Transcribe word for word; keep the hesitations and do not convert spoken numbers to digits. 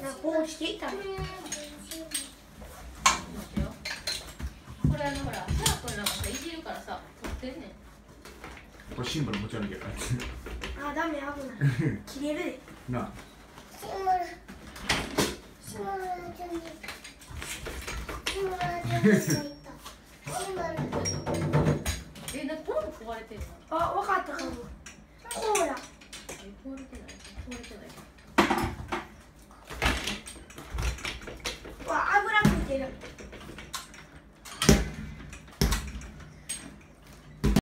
こう落ちていったの。 これあのほら、シャープなんかさ、いじるからさ、取ってんねん。 これシンバル持ち歩いてるから。 あ、ダメ、危ない。切れるで。 なあ。 シンバル。シンバルちゃんに。シンバルちゃんに入った。シンバル。 え、なんかポン壊れてるの？ あ、わかったかも。こうや。 え、壊れてない。壊れてない。 わ、油ついてる。